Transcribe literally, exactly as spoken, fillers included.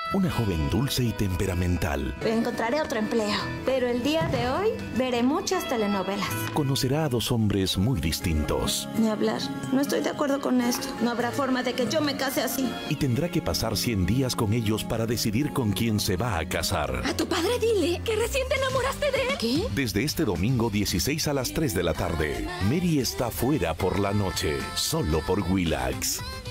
una joven dulce y temperamental. Encontraré otro empleo, pero el día de hoy veré muchas telenovelas. Conocerá a dos hombres muy distintos. Ni hablar. No estoy de acuerdo con esto. No habrá forma de que yo me case así. Y tendrá que pasar cien días con ellos para decidir con quién se va a casar. A tu padre dile que recién te enamoraste de él. ¿Qué? Desde este domingo dieciséis a las tres de la tarde, Mary está fuera por la noche, solo por Willax.